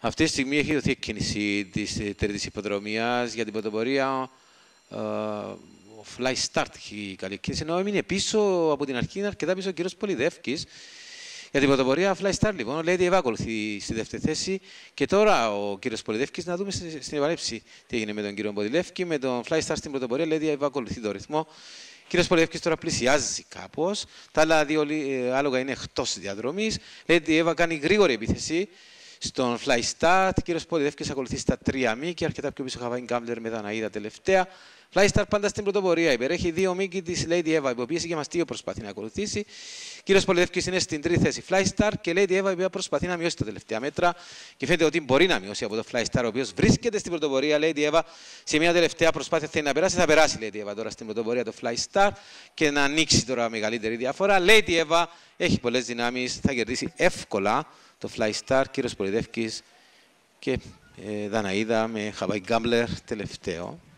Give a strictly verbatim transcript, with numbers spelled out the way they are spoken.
Αυτή τη στιγμή έχει δοθεί κίνηση της τρίτης υποδρομίας για την πρωτοπορία. Ο Fly Start έχει καλή κίνηση, ενώ έμεινε πίσω από την αρχή, είναι αρκετά πίσω ο κύριος Πολυδεύκης. Για την πρωτοπορία Fly Start, λοιπόν, ο Lady Eva ακολουθεί στη δεύτερη θέση. Και τώρα ο κύριος Πολυδεύκης, να δούμε στην επανάληψη τι έγινε με τον κύριο Πολυδεύκη. Με τον Fly Start στην πρωτοπορία, Lady Eva ακολουθεί το ρυθμό. Ο κύριος Πολυδεύκης τώρα πλησιάζει κάπως. Τα άλλα δύο άλογα είναι εκτός διαδρομής. Lady Eva κάνει γρήγορη επίθεση στον Fly Start. Ο κύριος Πολυδεύκης ακολουθεί στα τρία μη και αρκετά πιο πίσω Χαβάη Γκάμπλερ με Δαναΐδα τελευταία. Fly Start πάντα στην πρωτοπορία. Υπερέχει δύο μήκη της Lady Eva, η οποία και μαστείο προσπαθεί να ακολουθήσει. Κύριος Πολυδεύκης είναι στην τρίτη θέση Fly Start και Lady Eva, η οποία προσπαθεί να μειώσει τα τελευταία μέτρα. Και φαίνεται ότι μπορεί να μειώσει από το Fly Star, ο οποίος βρίσκεται στην πρωτοπορία. Lady Eva σε μια τελευταία προσπάθεια θέλει να περάσει. Θα περάσει Lady Eva τώρα στην πρωτοπορία το Fly Star και να ανοίξει τώρα μεγαλύτερη διαφορά. Lady Eva έχει πολλές δυνάμεις, θα κερδίσει εύκολα το Fly Star. Κύριος Πολυδεύκης και ε, Δαναΐδα με Χαβάη Γκάμπλερ τελευταίο.